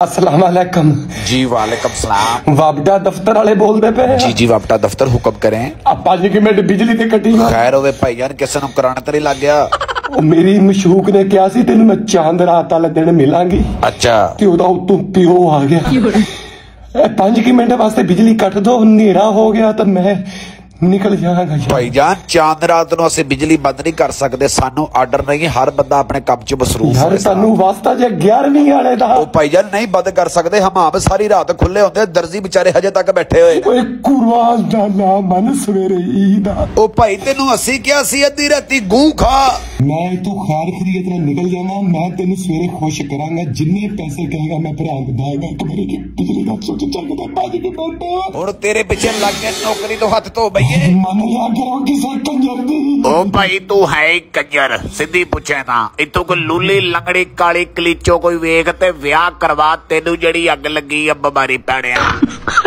अस्सलाम वालेकुम। जी वालेकुम सलाम। वापडा दफ्तर वाले बोलते पे? जी जी वापडा दफ्तर, हुक्म करें। आप 5 मिनट बिजली ते कटी खैर होवे भाईजान, किसे नु कराने ते नहीं लग गया? मेरी मशूक ने क्या सी तेन मैं चांद रात वाले दिन मिलांगी। अच्छा ते ओदा उतों प्यो आ गया। 5 मिनट वास्ते बिजली कट दो, न्हेरा हो गया तो मैं निकल जाएगा। भाईजान चांद रात नु असि बिजली बंद नहीं कर सकते, सानू आर्डर नहीं, हर बंदा अपने काम च मसरूफ यार सानू वास्ता जे 11वीं वाले दा। ओ भाईजान नहीं बंद कर सकते, हम आप सारी रात खुले होंदे, दर्जी बेचारे हजे तक बैठे हुए। ओए कुर्बान जाना मन सवेरे ईद आ। ओ भाई तेनू असि क्या सी अद्धी राती गूं खा। मैं तू खैर खरीद ना निकल जाना, मैं तेन सवेरे खुश करांगा, जिन्ने पैसे कहेगा मैं भरा दांगा। एक मेरी बिजली का स्विच चल के 5 मिनट हुण तेरे पीछे लग के नौकरी तो हथ धो बई। मन लिया करो किसी कंजर दी। ओ भाई तू है कंजर, सीधी पूछे ना, इतों कोई लूली लंगड़ी काली कलीचो कोई वेख ते विआह करवा, तेनू जड़ी अग लगी अब बिमारी पैणिया।